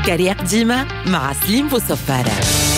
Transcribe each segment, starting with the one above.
كرياق ديما مع سليم بوصفارة.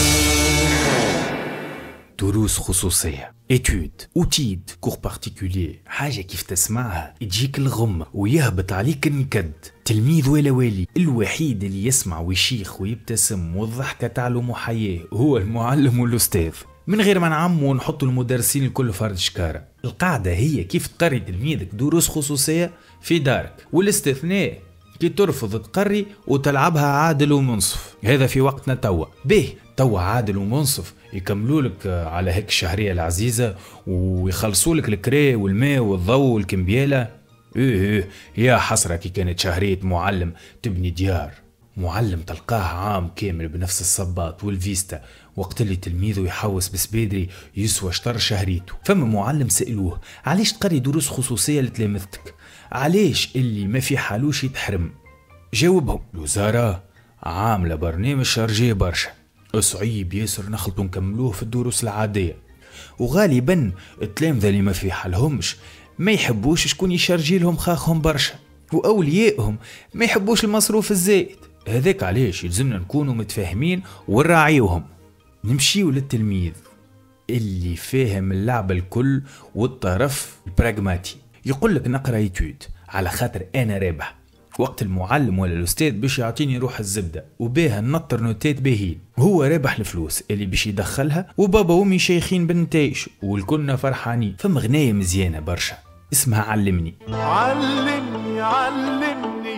دروس خصوصية إتود أوتيد كور بارتيكولي، حاجة كيف تسمعها يجيك الغم ويهبط عليك النكد. تلميذ ولا والي، الوحيد اللي يسمع ويشيخ ويبتسم والضحكة تعلم حياة هو المعلم والأستاذ، من غير ما نعمو ونحطوا المدرسين الكل فرد شكارة. القاعدة هي كيف تقري تلميذك دروس خصوصية في دارك، والاستثناء كي ترفض تقري وتلعبها عادل ومنصف. هذا في وقتنا توا عادل ومنصف يكملوا لك على هيك الشهرية العزيزة ويخلصوا لك الكري والماء والضوء والكمبيالة. ايه يا حسرة كي كانت شهرية معلم تبني ديار. معلم تلقاه عام كامل بنفس الصباط والفيستا، وقت اللي تلميذه يحوس بسبيدري يسوى شطر شهريته. فما معلم سألوه علاش تقري دروس خصوصية لتلامذتك، علاش اللي ما في حالوش يتحرم؟ جاوبهم الوزارة عاملة برنامج شارجيه برشا، صعيب ياسر نخلطوا نكملوه في الدروس العادية، وغالبا التلامذة اللي ما في حالهمش ما يحبوش شكون يشارجي لهم خاخهم برشا، وأوليائهم ما يحبوش المصروف الزائد. هذاك علاش يلزمنا نكونوا متفاهمين ونراعيوهم. نمشيو للتلميذ اللي فاهم اللعبة الكل والطرف البراغماتي، يقول لك نقرا يتود على خاطر انا رابح، وقت المعلم ولا الاستاذ باش يعطيني روح الزبده وبيها نطر نوتات باهين، هو رابح الفلوس اللي باش يدخلها، وبابا وامي شيخين بالنتائج والكلنا فرحانين. فما غنايه مزيانه برشا اسمها علمني. علمني علمني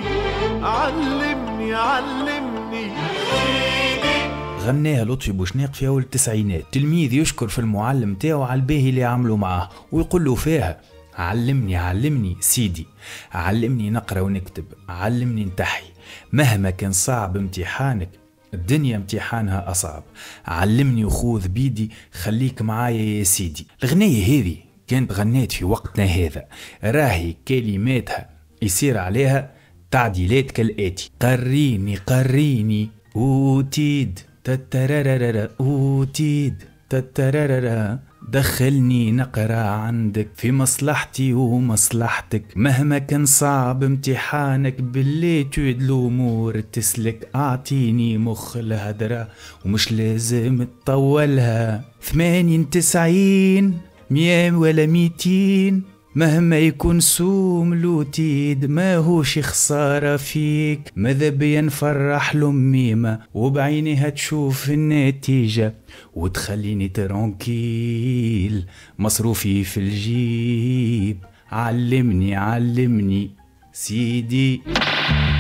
علمني علمني، غناها لطفي بوشناق في اول التسعينات. تلميذ يشكر في المعلم تاعو على الباهي اللي عملوا معاه ويقول له فيها علمني علمني سيدي، علمني نقرأ ونكتب، علمني نتحي، مهما كان صعب امتحانك الدنيا امتحانها أصعب، علمني وخوذ بيدي خليك معايا يا سيدي. الغنية هذه كانت غنيت في وقتنا هذا، راهي كلماتها يصير عليها تعديلات كالآتي: قريني قريني أوتيد تترررر أوتيد تترررر، دخلني نقرأ عندك في مصلحتي ومصلحتك، مهما كان صعب امتحانك باللي تعد الأمور تسلك، أعطيني مخ الهدرة ومش لازم تطولها، 98 100 ولا 200 مهما يكون سوم لوتيد ما هوش خسارة فيك، ماذا بيا نفرح لأميمة وبعينيها تشوف النتيجة وتخليني ترانكيل مصروفي في الجيب، علمني علمني سيدي.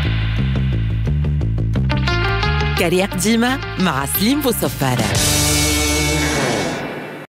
كرياق ديما مع سليم بوصفارة.